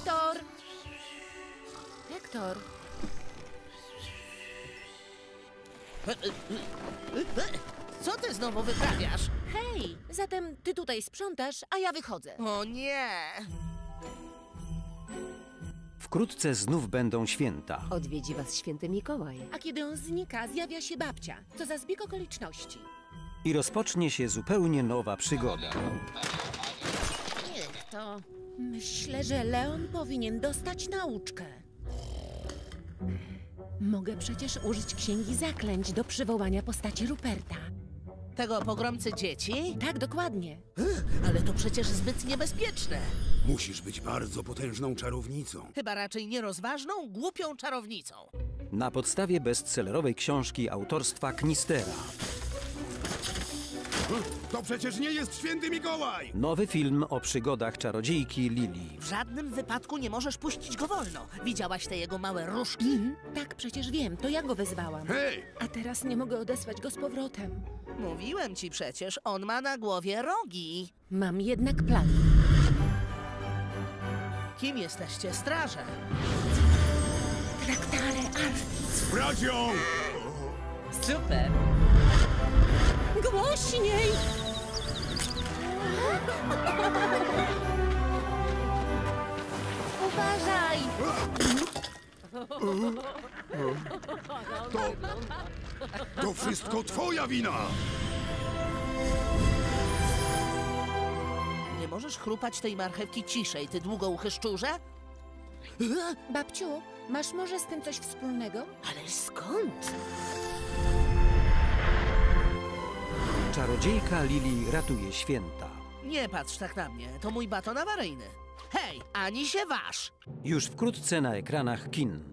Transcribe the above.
Hektor! Hektor! Co ty znowu wyprawiasz? Hej! Zatem ty tutaj sprzątasz, a ja wychodzę. O nie! Wkrótce znów będą święta. Odwiedzi was święty Mikołaj. A kiedy on znika, zjawia się babcia. Co za zbieg okoliczności. I rozpocznie się zupełnie nowa przygoda. Niech to... Myślę, że Leon powinien dostać nauczkę. Mogę przecież użyć księgi zaklęć do przywołania postaci Ruperta. Tego pogromcy dzieci? Tak, dokładnie. Ale to przecież zbyt niebezpieczne. Musisz być bardzo potężną czarownicą. Chyba raczej nierozważną, głupią czarownicą. Na podstawie bestsellerowej książki autorstwa Knistera. To przecież nie jest święty Mikołaj! Nowy film o przygodach czarodziejki Lili. W żadnym wypadku nie możesz puścić go wolno. Widziałaś te jego małe różki? Tak, przecież wiem, to ja go wezwałam. Hej! A teraz nie mogę odesłać go z powrotem. Mówiłem ci przecież, on ma na głowie rogi. Mam jednak plan. Kim jesteście, straże? Traktare Artis. Brać ją! Super! Głośniej! Uważaj! To wszystko twoja wina! Nie możesz chrupać tej marchewki ciszej, ty długouchy szczurze? Babciu, masz może z tym coś wspólnego? Ale skąd? Czarodziejka Lili ratuje święta. Nie patrz tak na mnie, to mój baton awaryjny. Hej, ani się waż! Już wkrótce na ekranach kin.